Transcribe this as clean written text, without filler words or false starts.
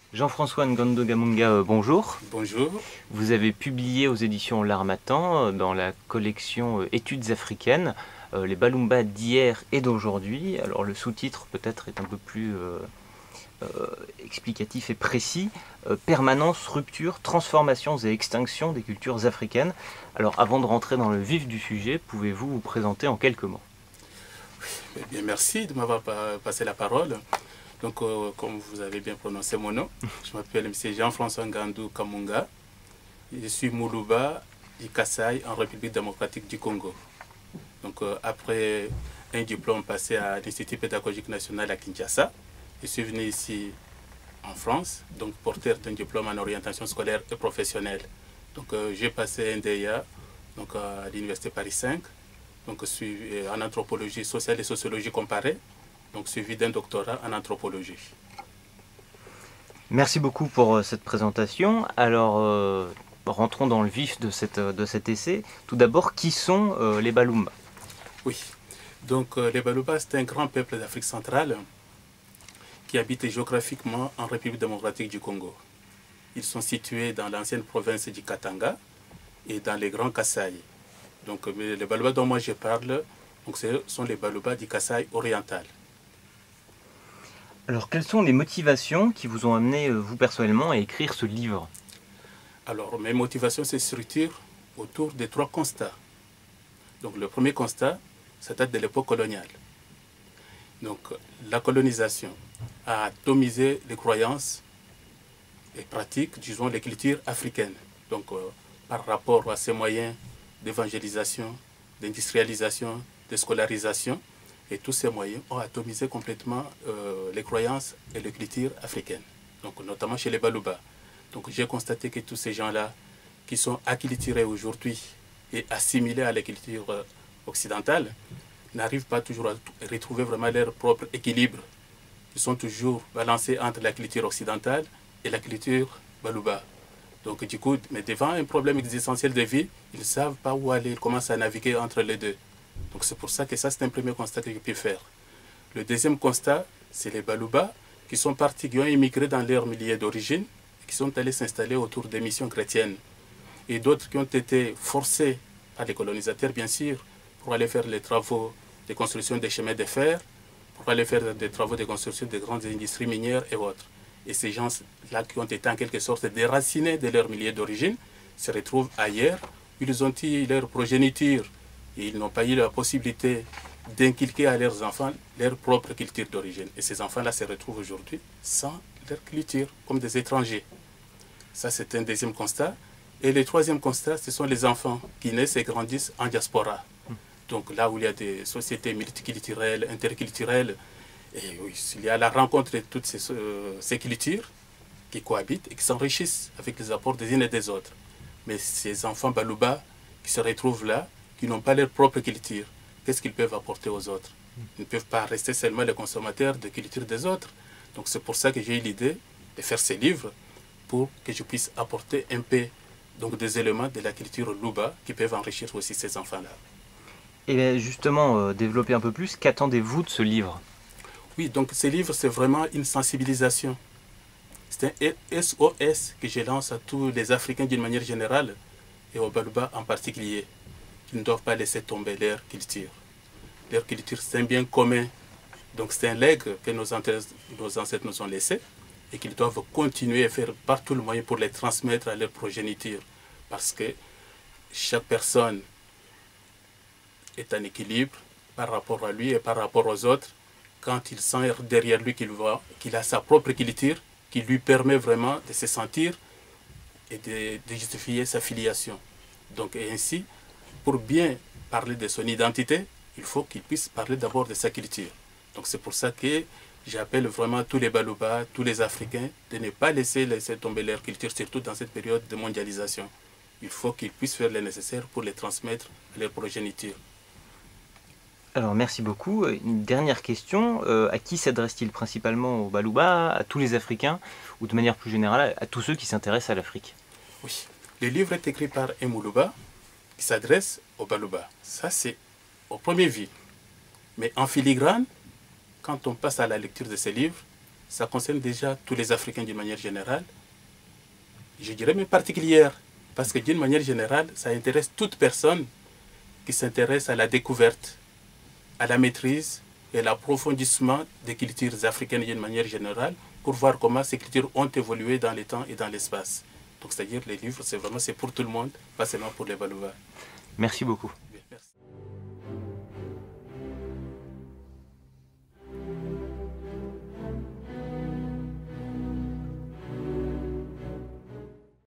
Jean-François Ngondo Gamunga, bonjour. Bonjour. Vous avez publié aux éditions L'Harmattan, dans la collection Études africaines, les Balumba d'hier et d'aujourd'hui. Alors le sous-titre peut-être est un peu plus euh, explicatif et précis. Permanence, rupture, transformations et extinctions des cultures africaines. Alors avant de rentrer dans le vif du sujet, pouvez-vous vous présenter en quelques mots? Eh bien, merci de m'avoir passé la parole. Donc, comme vous avez bien prononcé mon nom, je m'appelle M. Jean-François Ngandou Kamunga. Je suis Moulouba du Kasaï en République démocratique du Congo. Donc, après un diplôme passé à l'Institut pédagogique national à Kinshasa, je suis venu ici en France, donc porteur d'un diplôme en orientation scolaire et professionnelle. Donc, j'ai passé un DEA donc, à l'Université Paris 5, donc, en anthropologie sociale et sociologie comparée, donc suivi d'un doctorat en anthropologie. Merci beaucoup pour cette présentation. Alors, rentrons dans le vif de cet essai. Tout d'abord, qui sont les Balumba? Oui, donc les Balubas, c'est un grand peuple d'Afrique centrale qui habite géographiquement en République démocratique du Congo. Ils sont situés dans l'ancienne province du Katanga et dans les Grands Kasaï. Donc les Balubas dont moi je parle, donc, ce sont les Balubas du Kasaï oriental. Alors, quelles sont les motivations qui vous ont amené, vous personnellement, à écrire ce livre? Alors, mes motivations se structurent autour de trois constats. Donc, le premier constat, ça date de l'époque coloniale. Donc, la colonisation a atomisé les croyances et pratiques, disons, les cultures africaines. Donc, par rapport à ces moyens d'évangélisation, d'industrialisation, de scolarisation, et tous ces moyens ont atomisé complètement les croyances et les cultures africaines, donc notamment chez les Baluba. Donc j'ai constaté que tous ces gens-là qui sont acculturés aujourd'hui et assimilés à la culture occidentale n'arrivent pas toujours à retrouver vraiment leur propre équilibre. Ils sont toujours balancés entre la culture occidentale et la culture Baluba. Donc du coup, mais devant un problème existentiel de vie, ils ne savent pas où aller, ils commencent à naviguer entre les deux. Donc c'est pour ça que ça, c'est un premier constat que je peux faire. Le deuxième constat, c'est les Baluba qui sont partis, qui ont immigré dans leur milieu d'origine, qui sont allés s'installer autour des missions chrétiennes. Et d'autres qui ont été forcés par les colonisateurs, bien sûr, pour aller faire les travaux de construction des chemins de fer, pour aller faire des travaux de construction de grandes industries minières et autres. Et ces gens-là qui ont été en quelque sorte déracinés de leur milieu d'origine se retrouvent ailleurs, ils ont eu leur progéniture et ils n'ont pas eu la possibilité d'inculquer à leurs enfants leur propre culture d'origine. Et ces enfants-là se retrouvent aujourd'hui sans leur culture, comme des étrangers. Ça, c'est un deuxième constat. Et le troisième constat, ce sont les enfants qui naissent et grandissent en diaspora. Donc là où il y a des sociétés multiculturelles, interculturelles, et oui, il y a la rencontre de toutes ces cultures qui cohabitent et qui s'enrichissent avec les apports des unes et des autres. Mais ces enfants Baluba qui se retrouvent là, qui n'ont pas leur propre culture, qu'est-ce qu'ils peuvent apporter aux autres? Ils ne peuvent pas rester seulement les consommateurs de culture des autres. Donc c'est pour ça que j'ai eu l'idée de faire ces livres pour que je puisse apporter un peu donc, des éléments de la culture Luba qui peuvent enrichir aussi ces enfants-là. Et justement, développer un peu plus, qu'attendez-vous de ce livre? Oui, donc ces livres, c'est vraiment une sensibilisation. C'est un SOS que je lance à tous les Africains d'une manière générale et aux Baluba en particulier. Ils ne doivent pas laisser tomber leur culture. Leur culture, c'est un bien commun. Donc c'est un legs que nos ancêtres nous ont laissé et qu'ils doivent continuer à faire par tout le moyen pour les transmettre à leur progéniture. Parce que chaque personne est en équilibre par rapport à lui et par rapport aux autres. Quand il sent derrière lui qu'il voit qu'il a sa propre culture, qui lui permet vraiment de se sentir et de justifier sa filiation. Donc ainsi, pour bien parler de son identité, il faut qu'il puisse parler d'abord de sa culture. Donc c'est pour ça que j'appelle vraiment tous les Baluba, tous les Africains, de ne pas laisser tomber leur culture, surtout dans cette période de mondialisation. Il faut qu'ils puissent faire le nécessaire pour les transmettre à leur progéniture. Alors merci beaucoup. Une dernière question, à qui s'adresse-t-il principalement? Aux Baluba, à tous les Africains, ou de manière plus générale, à tous ceux qui s'intéressent à l'Afrique? Oui, le livre est écrit par un Moulouba qui s'adresse aux Baluba. Ça, c'est au premier vue. Mais en filigrane, quand on passe à la lecture de ces livres, ça concerne déjà tous les Africains d'une manière générale. Je dirais même particulière, parce que d'une manière générale, ça intéresse toute personne qui s'intéresse à la découverte, à la maîtrise et à l'approfondissement des cultures africaines d'une manière générale, pour voir comment ces cultures ont évolué dans le temps et dans l'espace. Donc c'est-à-dire les livres, c'est pour tout le monde, pas seulement pour les Balouba. Merci beaucoup.